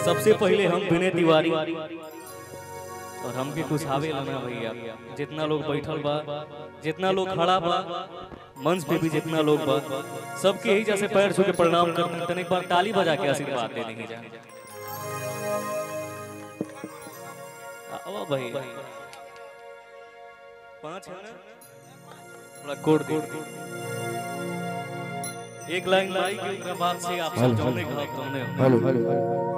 सबसे पहले हम विनय तिवारी और हमके कुछ आवे ना भैया, जितना लोग बैठल बा, जितना लोग खड़ा बा, मंच पे भी जितना लोग बा, सबके ही जैसे पैर छू के प्रणाम करते हैं। एक बार ताली बजा के आशीर्वाद दे देंगे जा। आओ भाई, 5 है ना, थोड़ा कोड दे। एक लाइन लाई के बाद से आप सब जाने का तुमने हेलो हेलो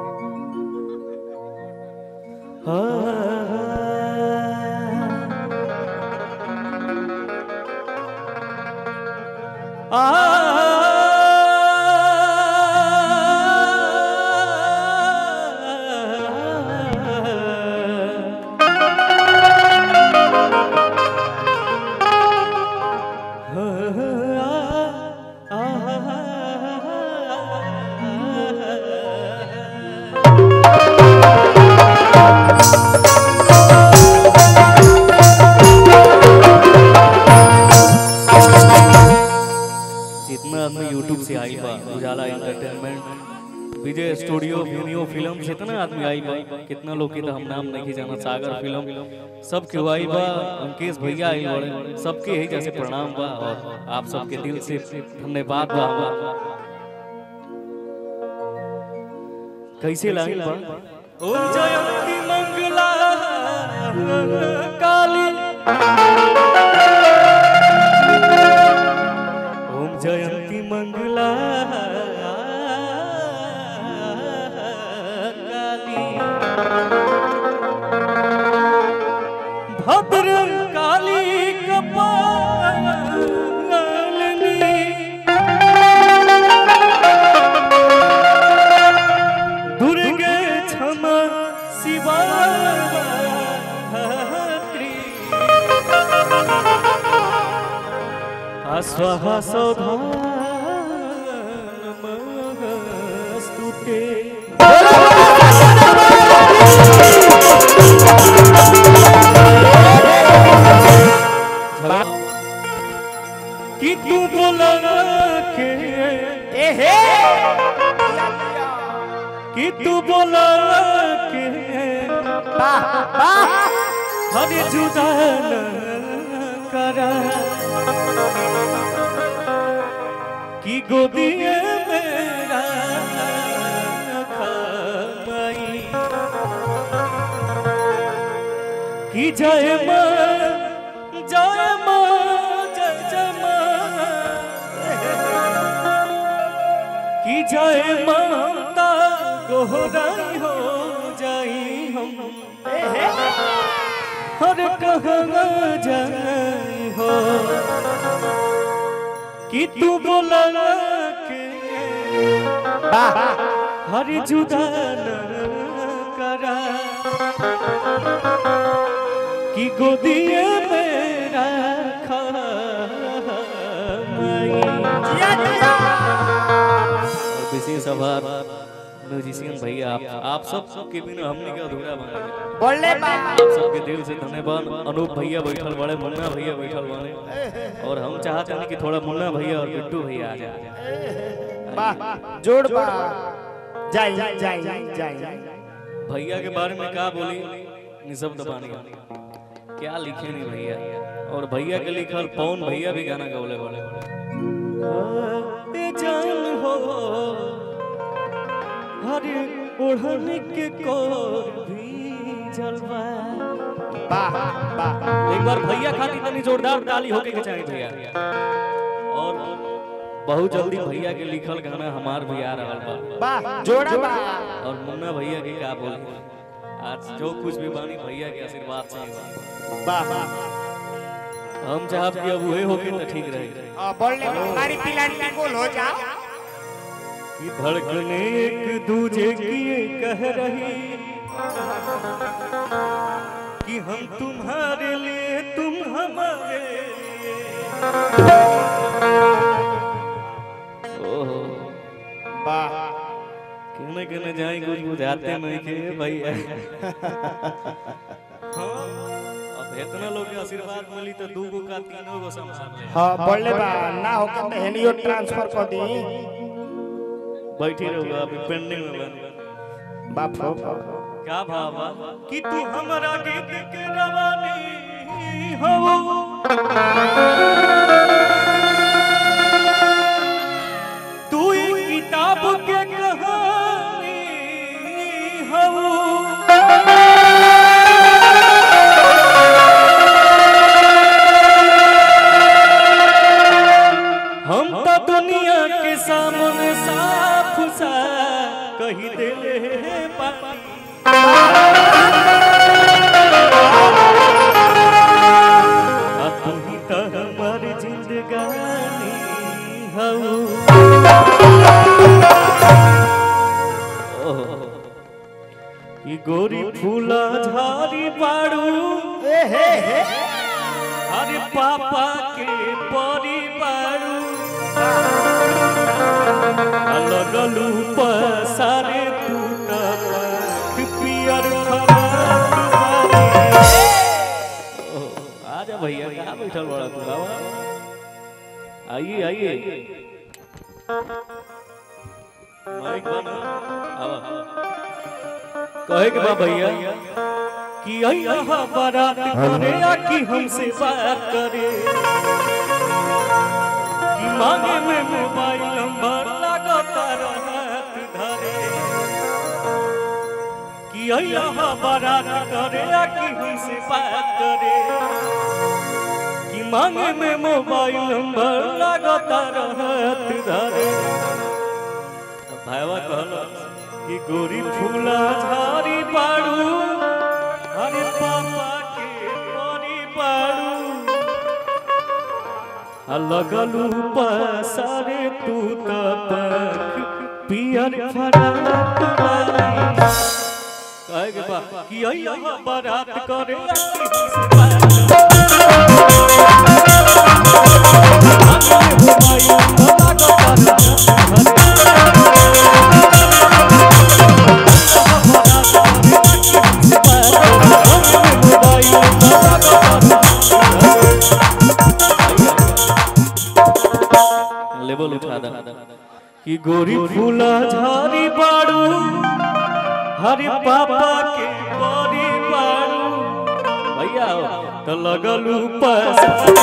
यूट्यूब से आई बा, उजाला एंटरटेनमेंट, विजय स्टूडियो, वीनियो फिल्म, जितना आदमी आई बा, कितना लोग के तो हम नाम नहीं जाना, सागर फिल्म, सब के आई बा, अंकेश भैया आई बड़े, सबके ही जैसे प्रणाम बा और आप सबके दिल से धन्यवाद बा। कैसे लाइन बा? ओम जयंती मंगला काली, ओम जयंती मंगला काली, भद्र काली कपालिनी, दुर्गे क्षमा शिवा स्वाहा सौधा नमस्तुते। कि तू बोला के कि तू बोला के हरे जुदा न करा, कि गोदिए मेरा खाई, कि जय मां जय मां जय जय मां, कि जय माता गोहराई हो जाई हम, हर कहाँ जाई हो, कि तू बोला के हर जुदा न करा, कि गोदिए मेरा खाई। विशेष आभार म्यूजिशियन भैया, आप सब के बिना हमने का अधूरा बना, आप सबके दिल से धन्यवाद। अनूप भैया बैठल बड़े, मुन्ना भैया बैठल बड़े, और हम चाहते हैं कि थोड़ा मुन्ना भैया और बिट्टू भैया आ जाए। जोड़ बा जाई जाई जाई। भैया के बारे में क्या बोली, निशब्द बानी क्या लिखे नहीं भैया, और भैया के लिखल पवन भैया भी गाना गौले वाले जान हो हरे ओढ़ने के कोर भी जलवा। एक बार भैया खाती तनी जोरदार ताली होके के चाहिए भैया। और बहुत जल्दी भैया के लिखल गाना हमार भी आ रहा बा, जोड़ा बा। और मुन्ना भैया के क्या बोली, आज जो कुछ भी बानी भैया के आशीर्वाद से हम चाहब कि अब हुए होके तो ठीक रहे। बोलने हमारी पिलानी बोल हो जा, कि धड़कने एक दूजे की कह रही, कि हम तुम्हारे लिए तुम हमारे लिए। ओहो कहने कहने जाए कुछ बुझाते नहीं के भैया। अब इतना लोग के आशीर्वाद मिली तो 2 गो का 3 गो संभाल ले। हां बोलले बा ना हो के हेनियो ट्रांसफर कर दी। बैठी रहो अभी पेंडिंग में बन। बाप हो बाप। क्या भावा कि तू हमारा गीत के रवानी हो, तू ही किताब के कहानी हो। हम तो दुनिया के सामने साफ सा कही दे पाती, तू ही तो हमारी जिंदगानी हो। ये गोरी फूला झाड़ी बाड़ू, अरे पापा के परी बाड़ू, लगलू पसारे तू तक पियर आजा भैया, कहाँ बैठल बड़ा तू? आइए आइए, माइक बना कहे के बा भैया कि यहाँ बारात करे कि हमसे बात करे, कि मांगे में मोबाइल नंबर लगाता रहत धरे, कि यहाँ बारात करे कि हमसे बात करे, कि मांगे में मोबाइल नंबर लगाता रहत धरे। भाईवा कहला कि गोरी फूला झाड़ी बाड़ू, अरे पापा के परी बाड़ू, लगलू पसारे तू तक पियर फराक वाली। कहे के बा कि यहाँ बारात करे लेवल उठा दा कि गोरी फूला झाड़ी बाड़ू, हरे पापा के परी बाड़ू, भैया तो लगलू पसारे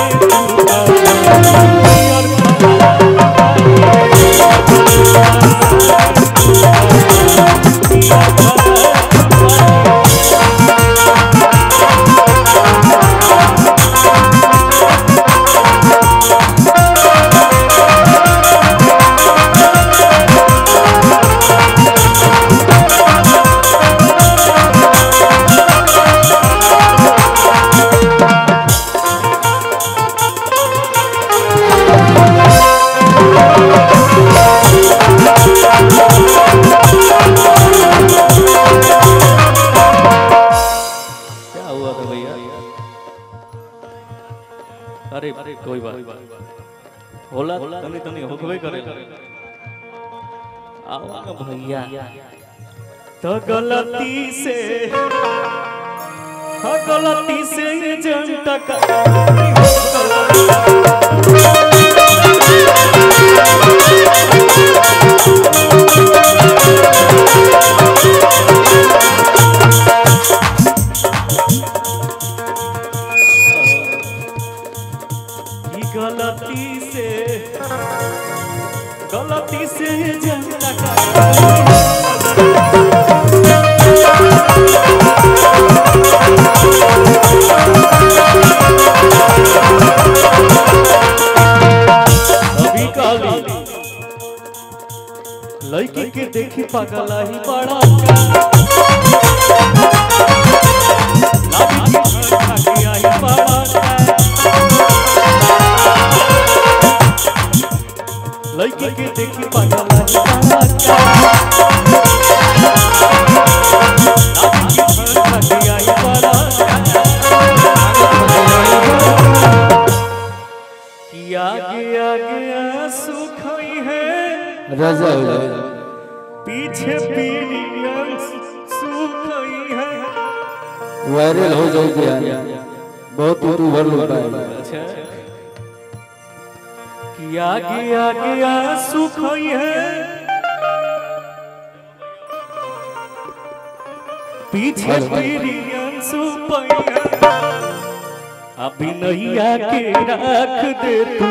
अरे कोई बात होला तनी तनी होकबे करे। आओ ना भैया, तो गलती से जनता का गलती से जनता का अभी काली लड़की के देखी पागल ही बड़ा लड़की के देखी पागल आगे आगे आंसू खोई है रजा पीछे पीली आंसू खोई है। वायरल हो जाएगी यार, बहुत यूट्यूबर लोग आए। अच्छा कि आगे आगे आंसू खोई है पीछे तेरी अंसू पैया अभी नैया के रख दे तू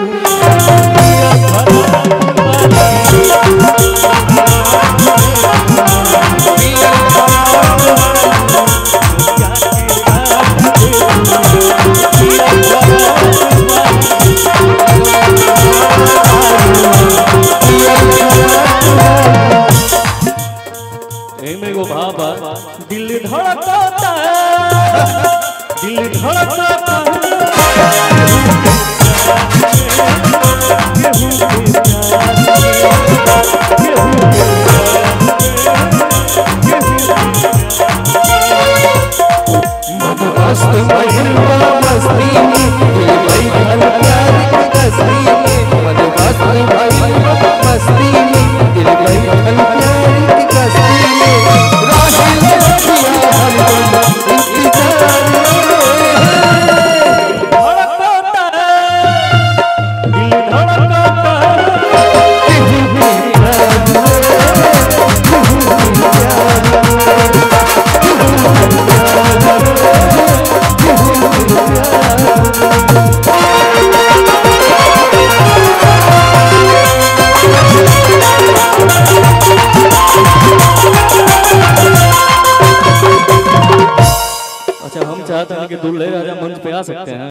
मेरे बाबा दिल धड़कता दिल धड़कता हम चाहते हैं कि दूल्हे राजा मंच पे आ सकते हैं।